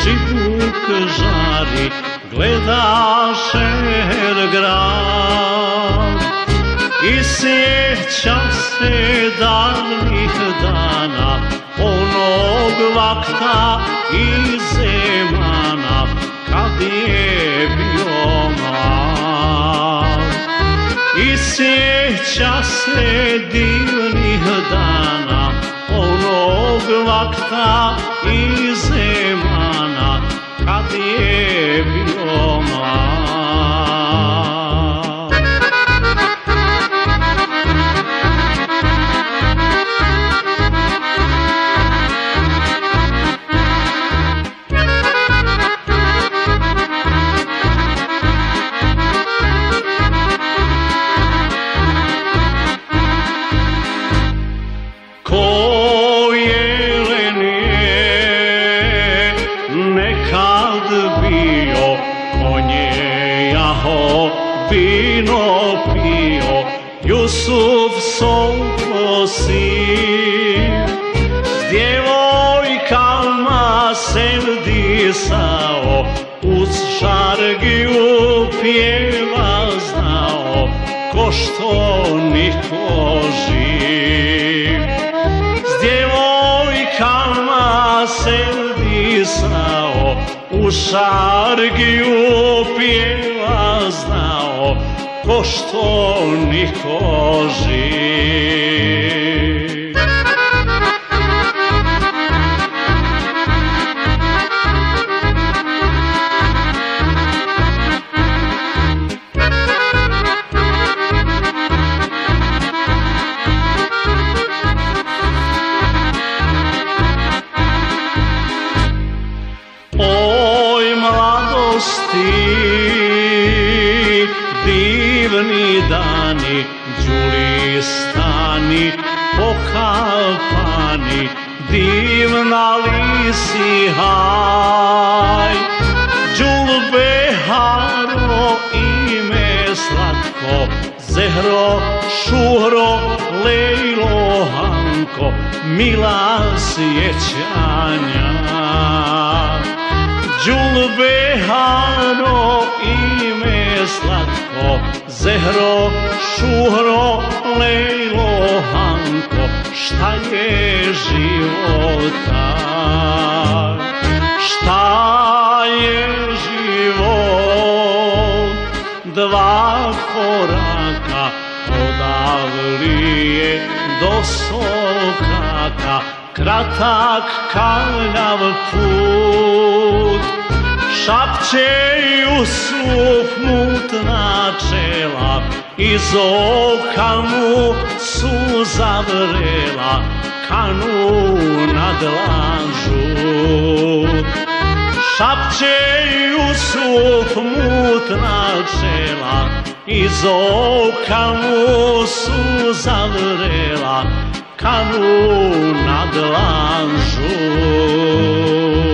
čibuk žari, gleda šer grad. I sjeća se davnih dana, onog vakta i zemana, kad je bio mlad. I sjeća se divnih dana, onog vakta i zemana, kad je bio mlad. Ko jelen je nekad bio, konje jaho, vino pio, Jusuf Sonko sin. S djevojkama se disao, uz šargiju pjeva znao, ko što niko živ. S djevojkama se disao, u šargiju pjeva znao, ko što niko živ. Oj mladosti, divni dani, đuli stani, pokapani, divna li si haj. Đulbe haro, ime slatko, zehro, šuhro, lejlo, hanko, mila sjećanja. Đulbe haro, ime slatko, zehro, šuhro, lejlo, hanko, šta je života? Šta je život? Dva koraka od Avlije do Sokaka, kratak kaljav put. Šapće Jusuf mutna čela, iz oka mu suza vrela, kanu na dlan žut. Šapće Jusuf mutna čela, iz oka mu suza vrela, kanu na dlan žut.